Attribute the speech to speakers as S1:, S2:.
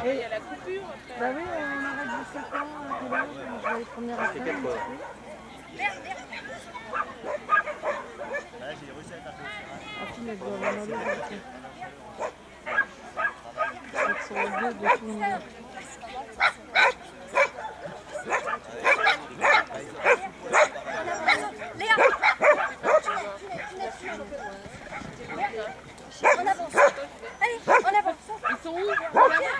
S1: il y a la coupure.
S2: Bah oui, on arrête de 7 ans, à quelle heure? Je vais les premières à faire.
S3: J'ai réussi à taper
S2: Ah, puis, elle doit avoir mal au dos. C'est sur le dos de tout le monde.
S4: Léa, en avance. Allez, en avance.
S1: Ils sont où?